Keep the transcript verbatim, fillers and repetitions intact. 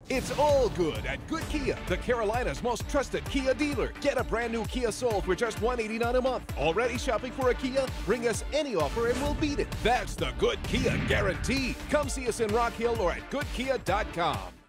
It's all good at Good Kia, the Carolina's most trusted Kia dealer. Get a brand new Kia Soul for just one hundred eighty-nine dollars a month. Already shopping for a Kia? Bring us any offer and we'll beat it. That's the Good Kia guarantee. Come see us in Rock Hill or at good kia dot com.